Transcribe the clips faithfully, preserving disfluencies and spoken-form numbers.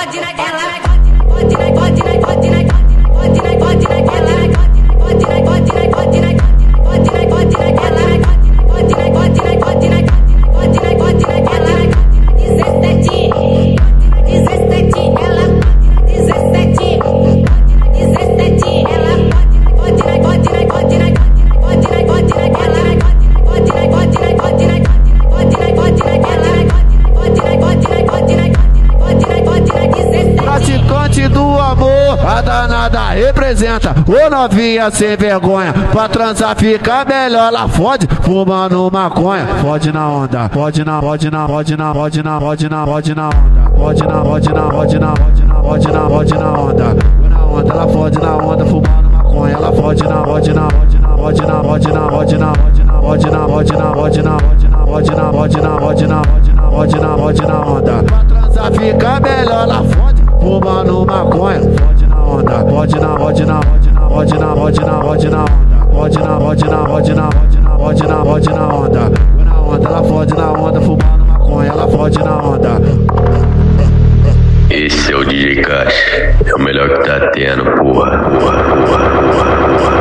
pode na ela pode na pode na pode na pode na pode na ela pode na pode na pode na pode na pode na ela pode na pode na pode na pode na pode na ela dezessete dezessete ela dezessete dezessete ela pode na pode na pode na pode na pode na ela pode na pode na pode na pode na pode na ela pode na pode na pode na pode na pode na dezessete. Praticante do amor, a danada representa. Ô novinha sem vergonha, pra transar fica melhor. Ela fode fumando maconha. Fode na onda, pode na, pode na, pode na, pode na, pode na, pode na onda. Pode na, pode na, pode na, pode na, pode na, pode na onda. Na onda, ela fode na onda fumando maconha. Ela fode na, pode na, pode na, pode na, pode na, pode na, pode na, pode na, pode na, pode na, pode na, pode na, pode na, pode na, pode na, pode na, pode na onda. Pra transar fica melhor. Ela fode fumando maconha. Pode na onda, pode na, pode na, pode na, pode na, pode na, pode na onda. Pode na, pode na, pode na, pode na, pode na, pode na onda. Na onda, ela fode na onda fumando maconha. Ela fode na onda. Esse é o D J Caixa, é o melhor que tá tendo, porra, porra, porra, porra.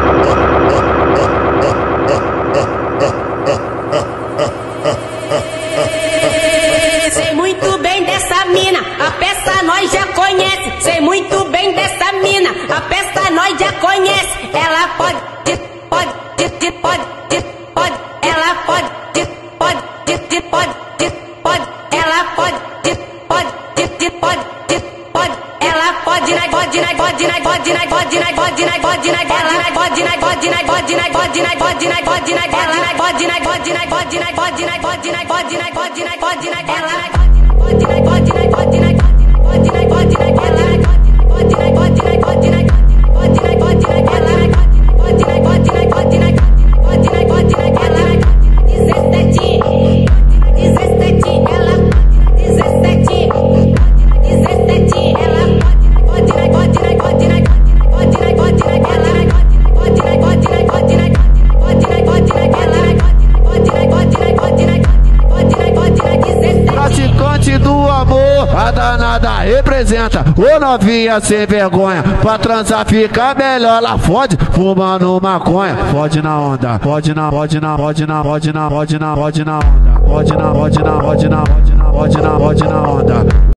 Sei muito bem dessa mina, a peça nós já conhece. Sei muito bem dessa mina, a peça nós já conhece. Ela pode, pode, pode, pode, pode, ela pode, pode, pode, pode, pode, ela pode, pode, pode, pode, pode, ela pode na, pode na, pode na, pode na, pode na, pode na, pode na, ela pode na, pode na, pode na, pode na, pode na, pode na, ela pode na, pode na, pode na, pode na, pode na, pode na, pode na, pode na, ela pode na, pode na, pode na, pode na, pode na, ela pode na, pode na, pode na, pode na, pode na, ela pode na, pode na, pode na, pode na, pode na, ela dezessete dezessete ela dezessete dezessete ela pode na, pode na, pode na, pode na, pode na, ela pode na, pode na, pode na, pode na, pode na, ela pode na, pode na, pode na, pode na, pode na, dezessete. Praticante do amor, a danada representa. Ô novinha sem vergonha, pra transar fica melhor. Ela fode fumando maconha. Fode na onda, pode na, pode na, pode na, pode na, pode na, pode na onda. Pode na, pode na, pode na, pode na, pode na, pode na onda.